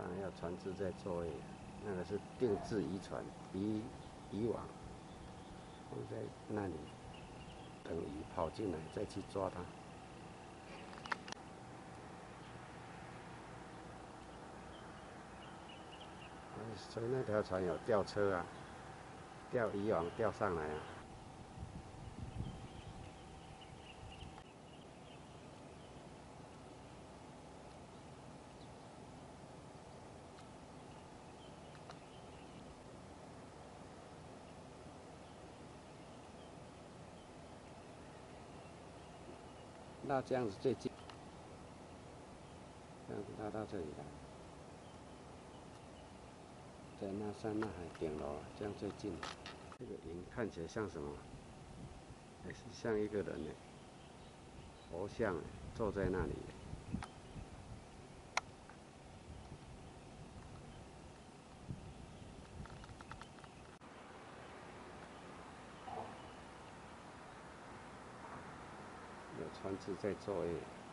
当然要船只在作业，那个是定制渔船，渔网放在那里，等鱼跑进来再去抓它。所以那条船有吊车啊，吊渔网吊上来啊。那这样子最近，这样子拉到这里来，在那山那海顶楼，这样最近。这个云看起来像什么？还是像一个人呢？佛像坐在那里。有船只在作业。